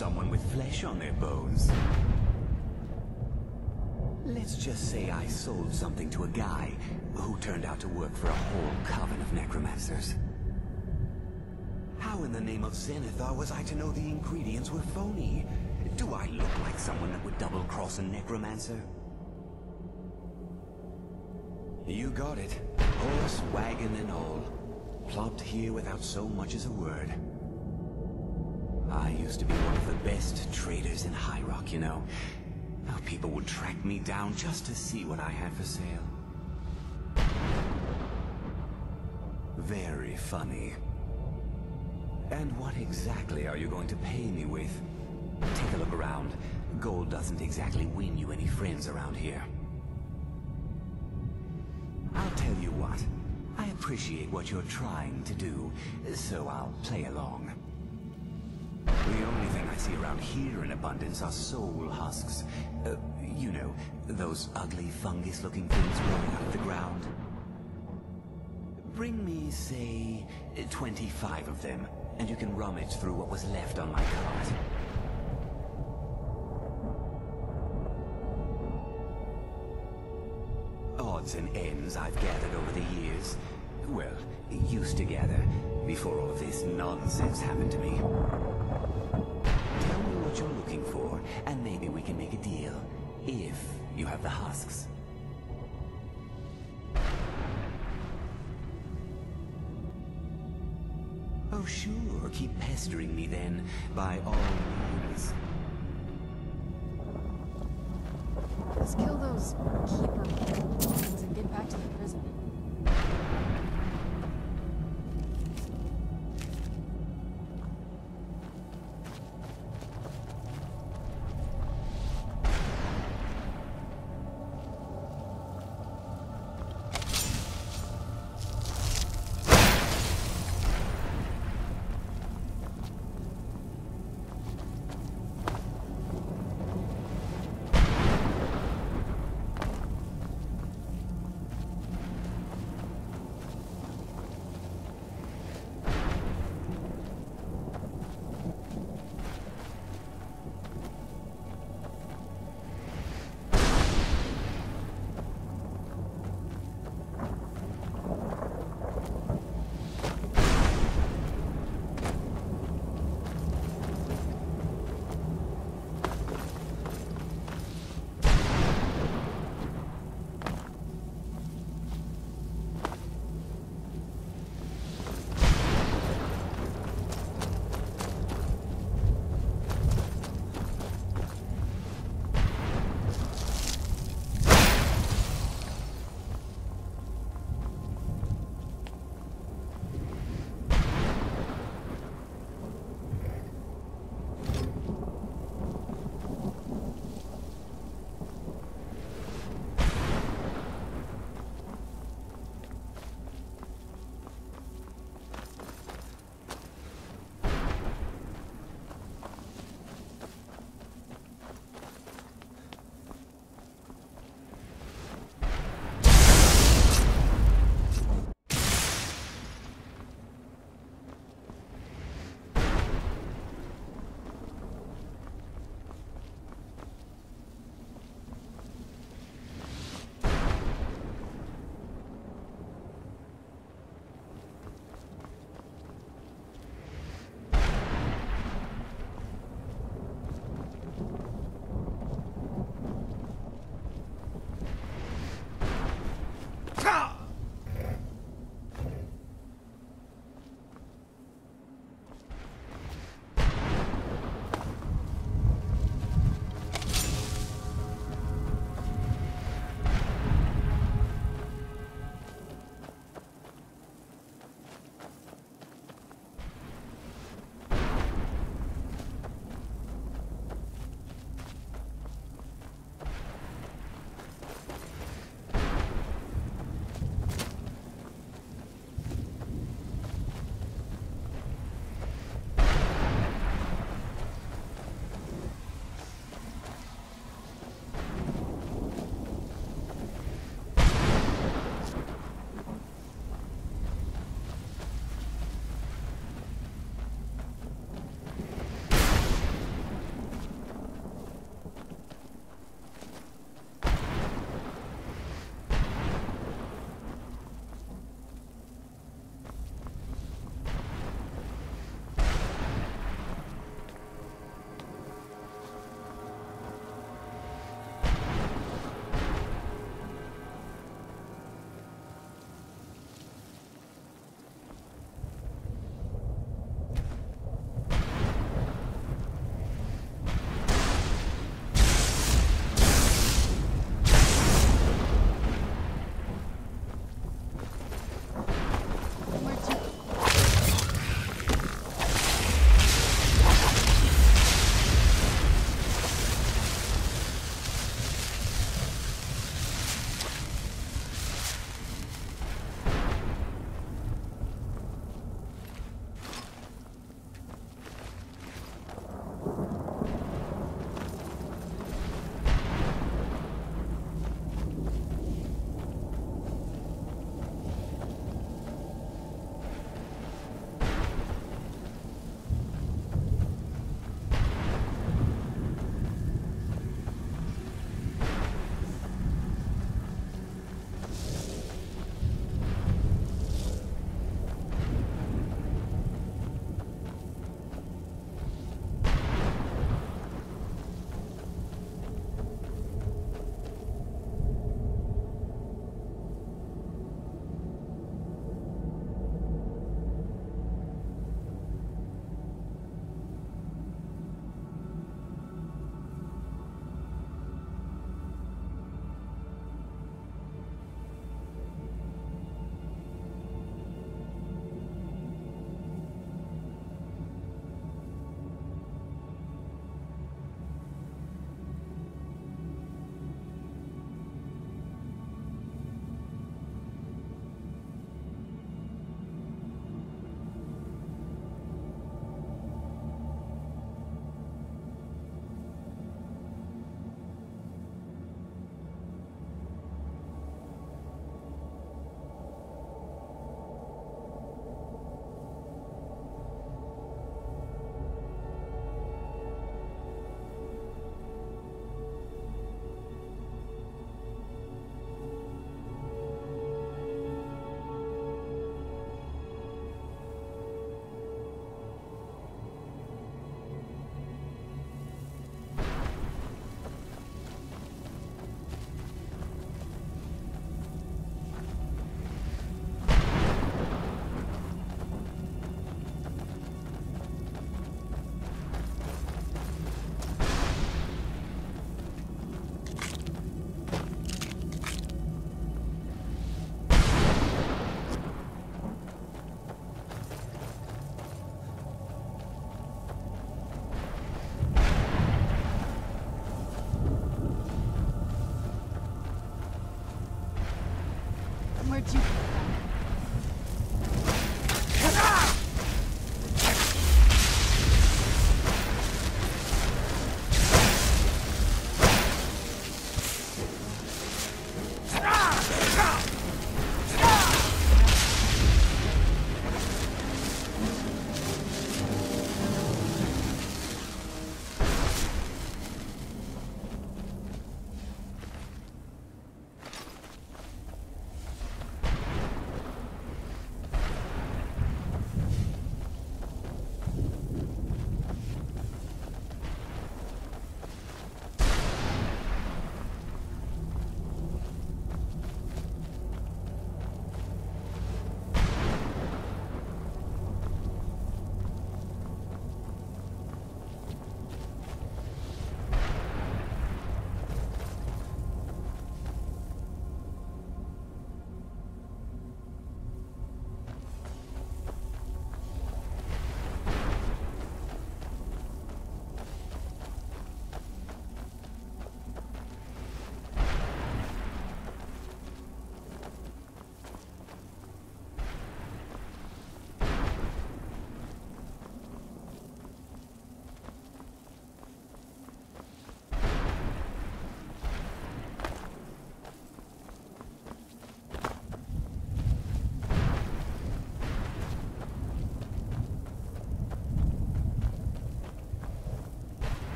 someone with flesh on their bones. Let's just say I sold something to a guy who turned out to work for a whole coven of necromancers. How in the name of Zenithar was I to know the ingredients were phony? Do I look like someone that would double-cross a necromancer? You got it. Horse, wagon, and all. Plopped here without so much as a word. I used to be one of the best traders in High Rock, you know. How people would track me down just to see what I had for sale. Very funny. And what exactly are you going to pay me with? Take a look around. Gold doesn't exactly win you any friends around here. I'll tell you what. I appreciate what you're trying to do, so I'll play along. The only thing I see around here in abundance are soul husks. You know, those ugly fungus-looking things growing out of the ground. Bring me, say, 25 of them, and you can rummage through what was left on my cart. Odds and ends I've gathered over the years. Well, used to gather, before all of this nonsense happened to me. Tell me what you're looking for, and maybe we can make a deal, if you have the husks. Oh sure, keep pestering me then, by all means. Let's kill those keeper things and get back to the prison.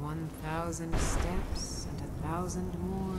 1,000 steps and 1,000 more.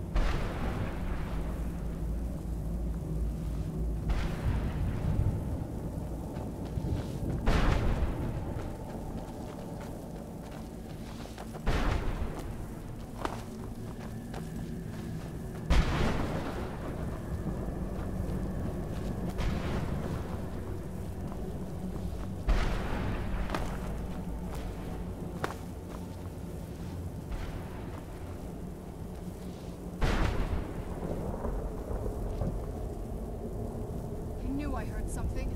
I heard something.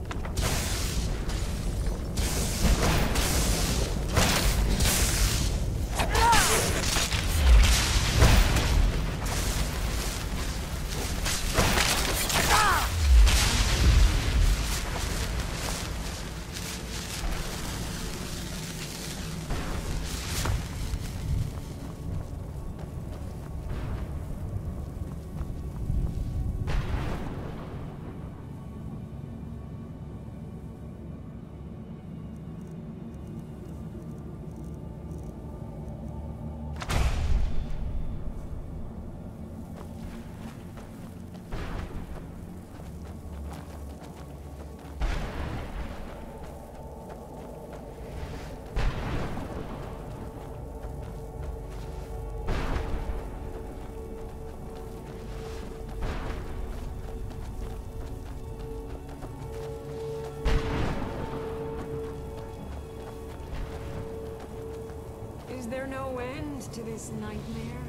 Is there no end to this nightmare?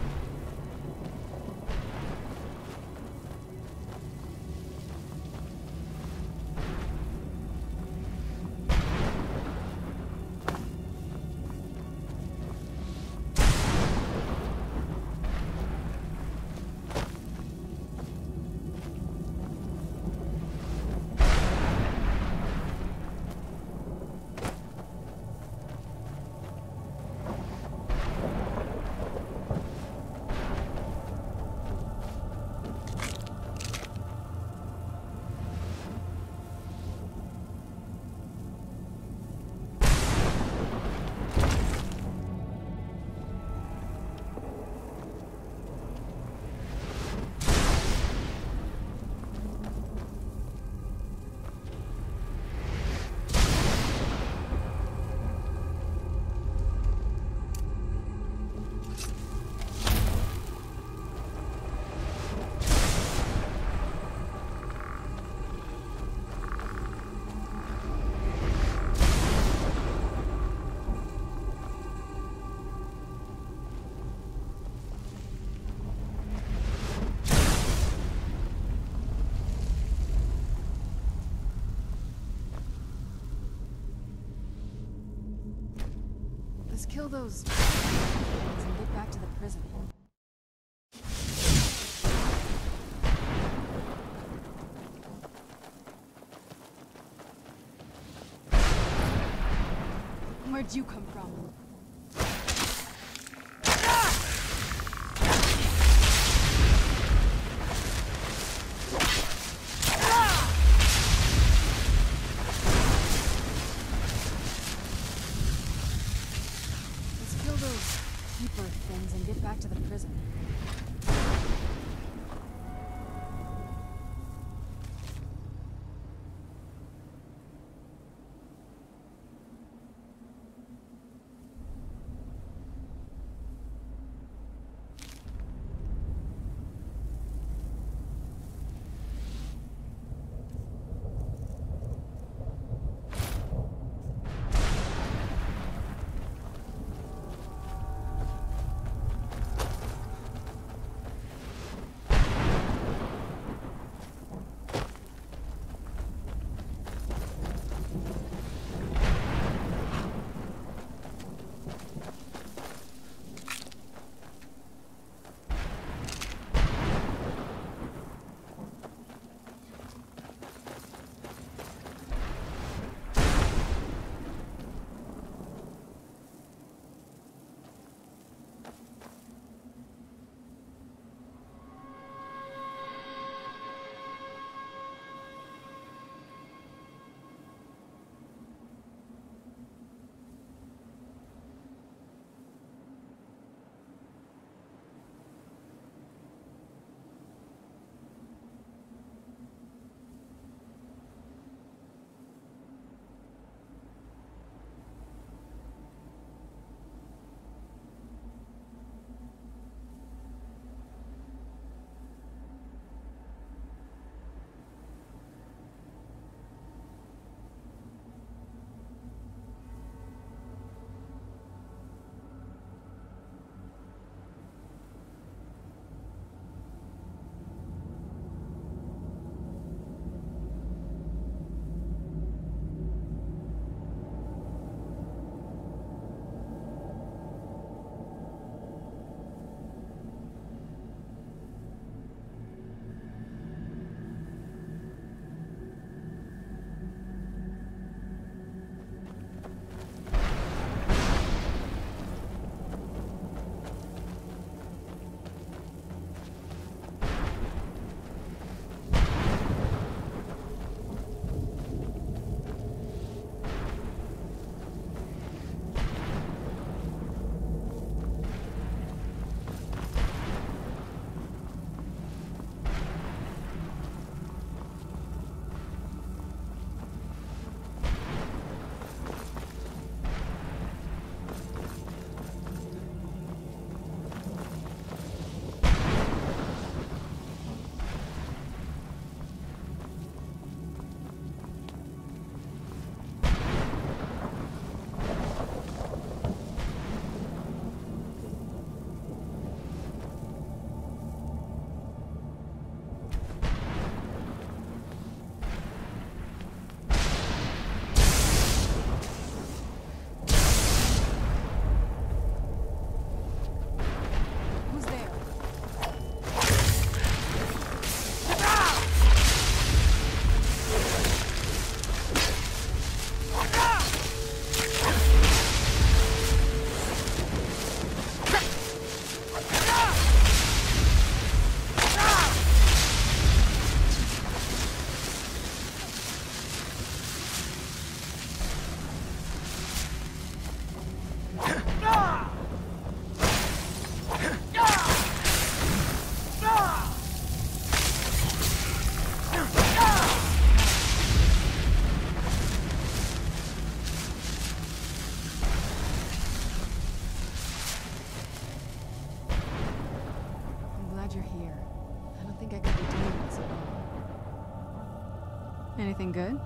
Let's kill those and get back to the prison. Where'd you come from? Let's kill those keeper things and get back to the prison. Anything good?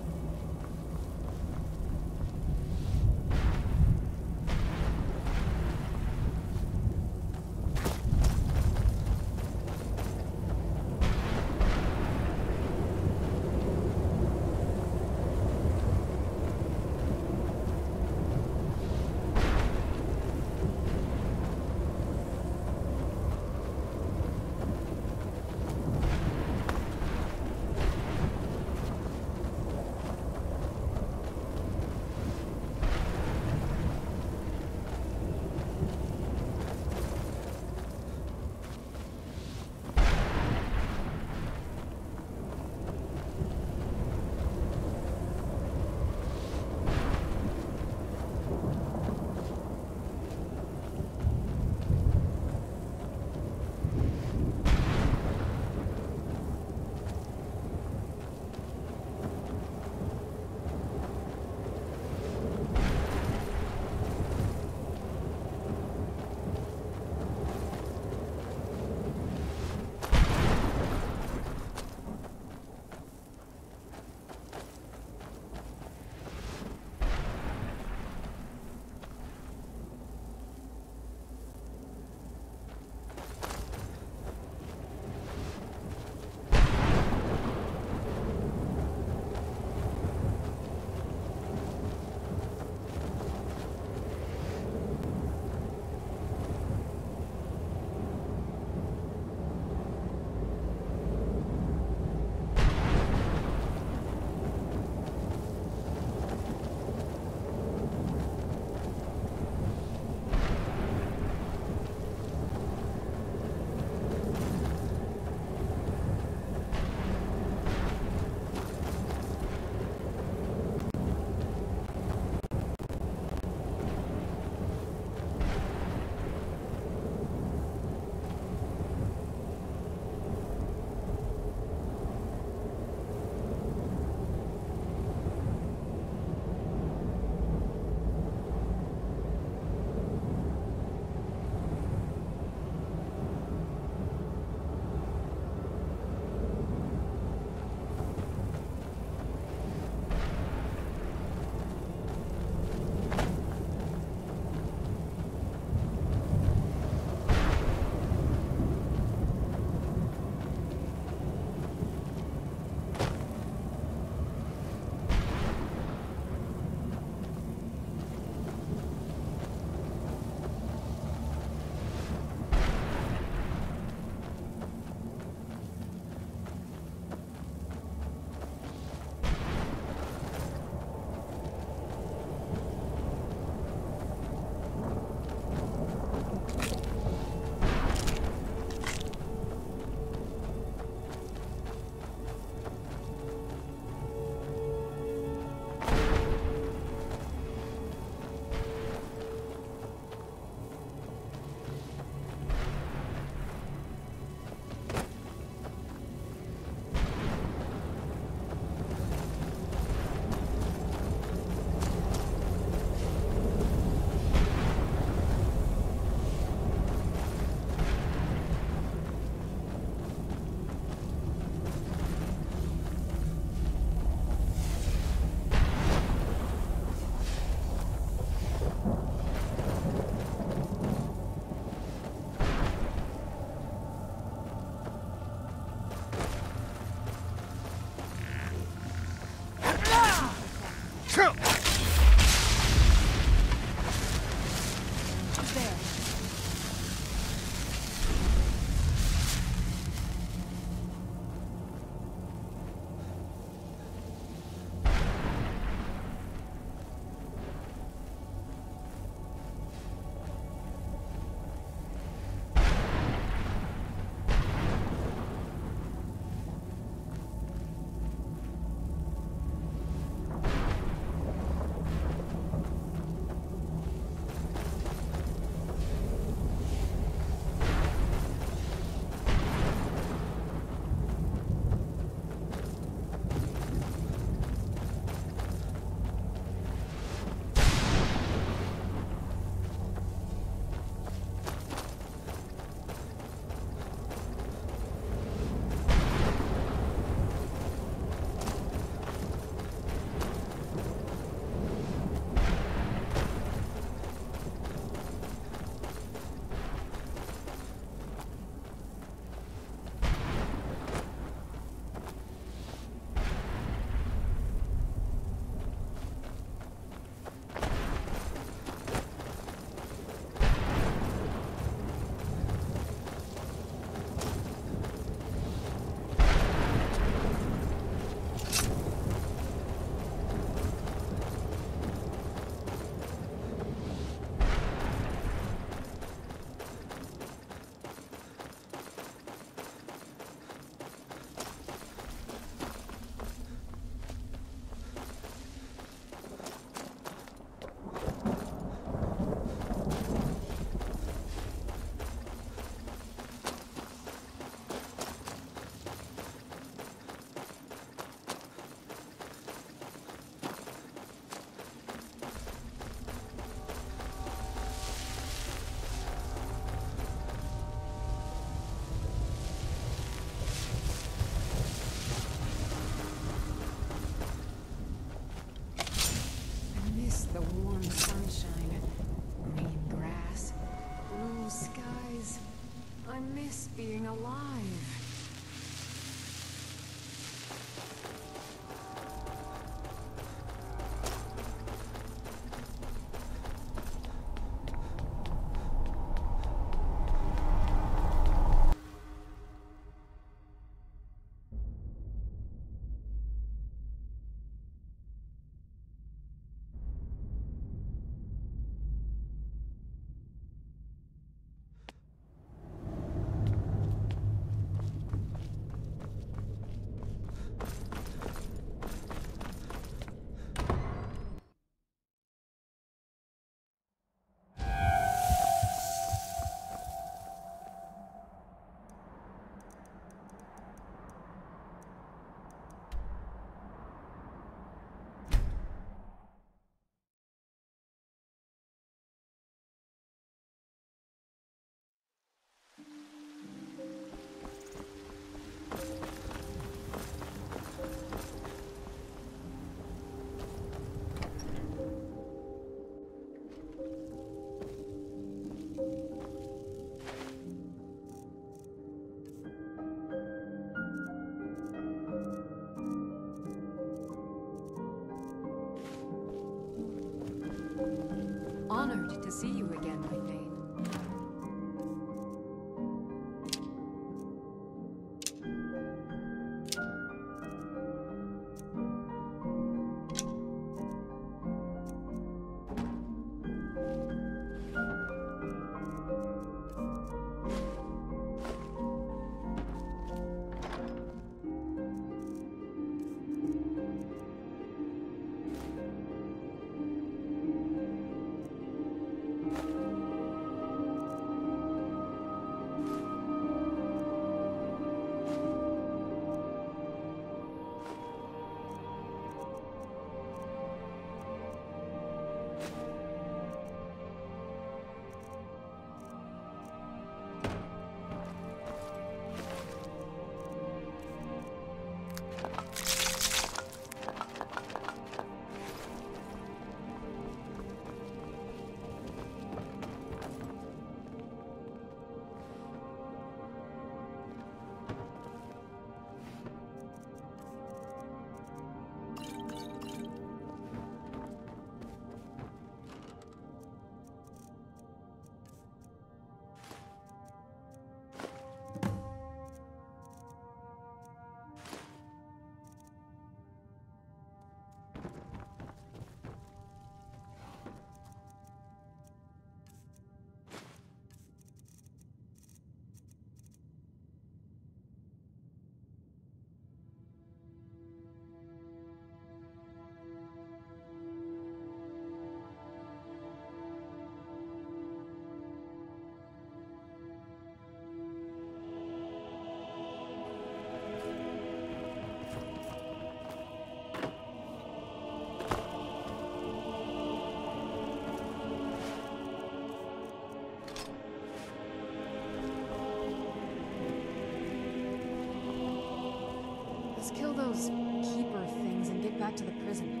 Let's kill those keeper things and get back to the prison.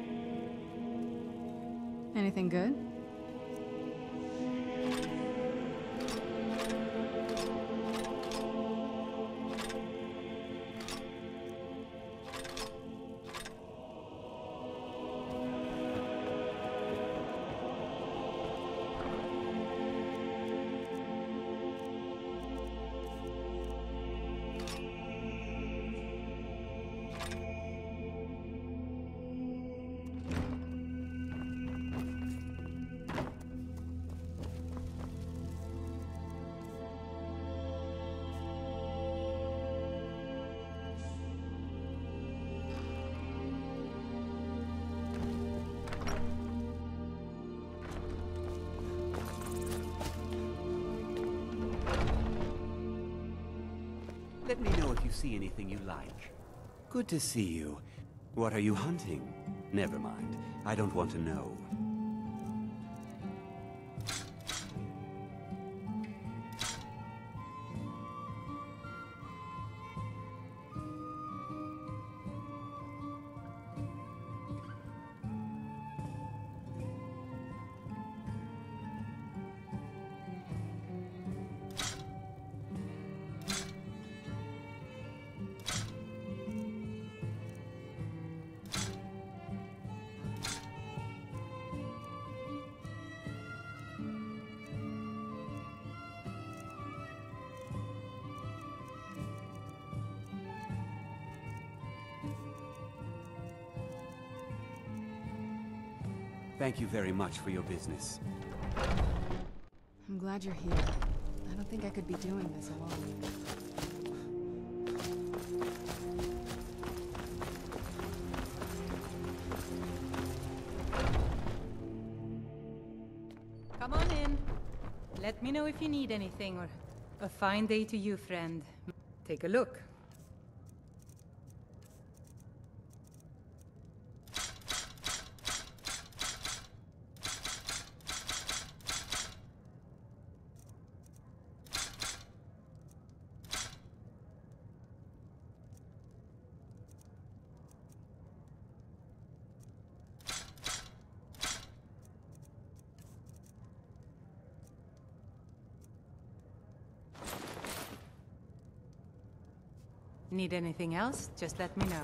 Anything good? Let me know if you see anything you like. Good to see you. What are you hunting? Never mind. I don't want to know. Thank you very much for your business. I'm glad you're here. I don't think I could be doing this alone. Come on in. Let me know if you need anything, or a fine day to you, friend. Take a look. Need anything else? Just let me know.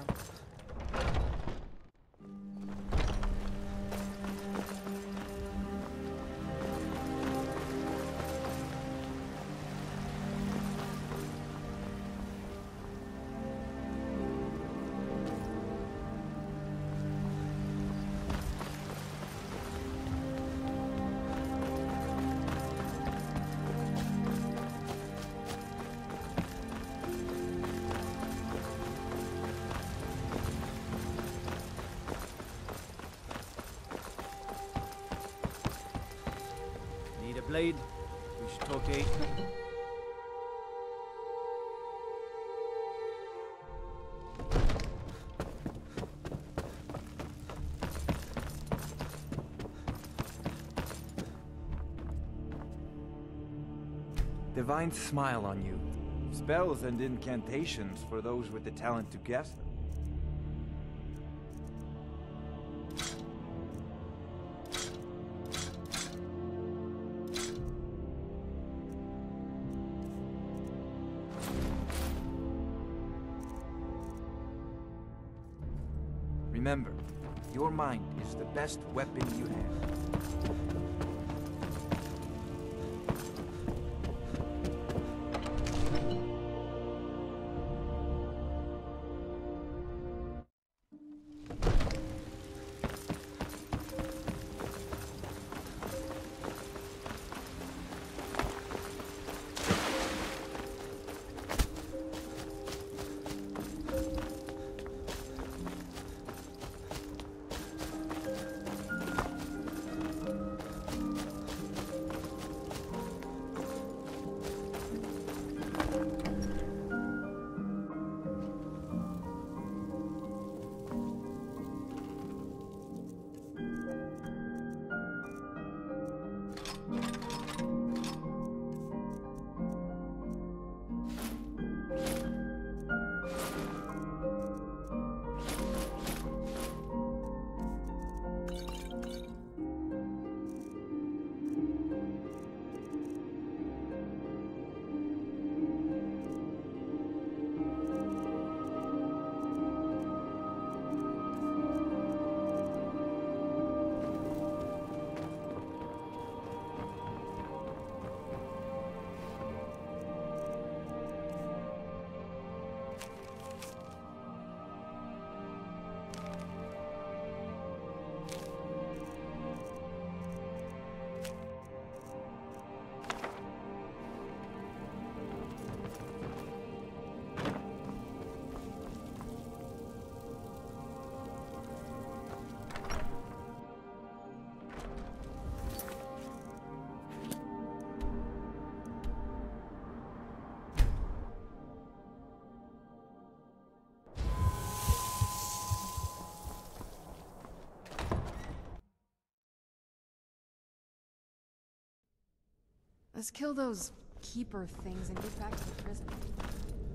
Blade, we should talk to Divine smile on you. Spells and incantations for those with the talent to guess them. Remember, your mind is the best weapon you have. Let's kill those keeper things and get back to the prison.